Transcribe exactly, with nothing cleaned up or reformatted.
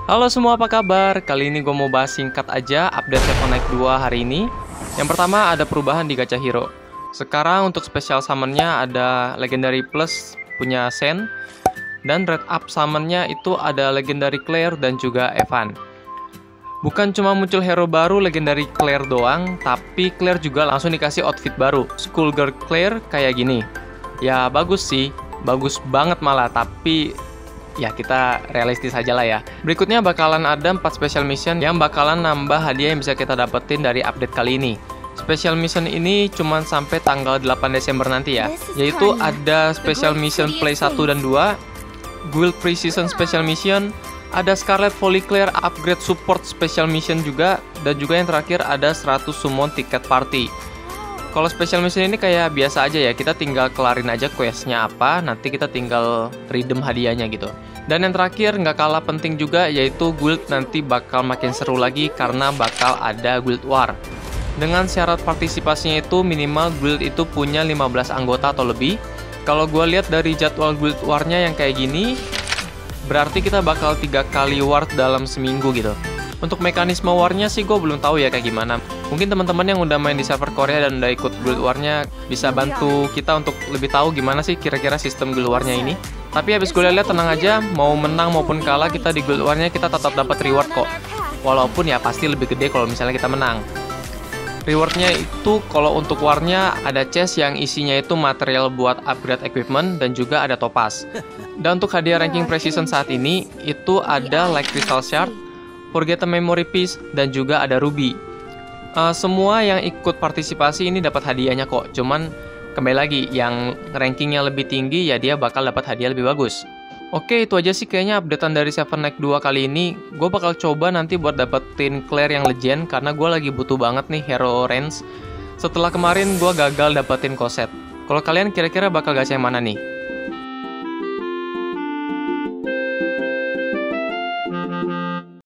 Halo semua, apa kabar? Kali ini gue mau bahas singkat aja update Seven Night dua hari ini. Yang pertama ada perubahan di Gacha Hero. Sekarang untuk special summon-nya ada Legendary Plus punya Sen. Dan Red Up summon-nya itu ada Legendary Claire dan juga Evan. Bukan cuma muncul hero baru Legendary Claire doang, tapi Claire juga langsung dikasih outfit baru. Schoolgirl Claire kayak gini. Ya bagus sih, bagus banget malah, tapi ya kita realistis aja lah ya. Berikutnya bakalan ada empat special mission yang bakalan nambah hadiah yang bisa kita dapetin dari update kali ini. Special mission ini cuma sampai tanggal delapan Desember nanti ya. Yaitu ada special mission play satu dan dua, Guild Pre-Season Special Mission, ada Scarlet Folly Claire Upgrade Support Special Mission juga, dan juga yang terakhir ada seratus summon tiket party. Kalau special mission ini kayak biasa aja ya, kita tinggal kelarin aja questnya apa, nanti kita tinggal redeem hadiahnya gitu. Dan yang terakhir nggak kalah penting juga, yaitu guild nanti bakal makin seru lagi karena bakal ada guild war. Dengan syarat partisipasinya itu minimal guild itu punya lima belas anggota atau lebih. Kalau gue lihat dari jadwal guild war-nya yang kayak gini, berarti kita bakal tiga kali war dalam seminggu gitu. Untuk mekanisme war-nya sih gue belum tahu ya kayak gimana. Mungkin teman-teman yang udah main di server Korea dan udah ikut guild war-nya bisa bantu kita untuk lebih tahu gimana sih kira-kira sistem guild war-nya ini. Tapi habis gue lihat, tenang aja, mau menang maupun kalah kita di guild war-nya kita tetap dapat reward kok. Walaupun ya pasti lebih gede kalau misalnya kita menang. Rewardnya itu kalau untuk war-nya ada chest yang isinya itu material buat upgrade equipment dan juga ada topaz. Dan untuk hadiah ranking precision saat ini itu ada Light Crystal Shard, Forgotten Memory Piece, dan juga ada Ruby. Uh, semua yang ikut partisipasi ini dapat hadiahnya kok. Cuman kembali lagi, yang rankingnya lebih tinggi ya dia bakal dapat hadiah lebih bagus. Oke, itu aja sih kayaknya updatean dari Seven Night dua kali ini. Gue bakal coba nanti buat dapetin Claire yang legend, karena gue lagi butuh banget nih hero range. Setelah kemarin gue gagal dapetin Cosette. Kalau kalian kira-kira bakal gacha yang mana nih?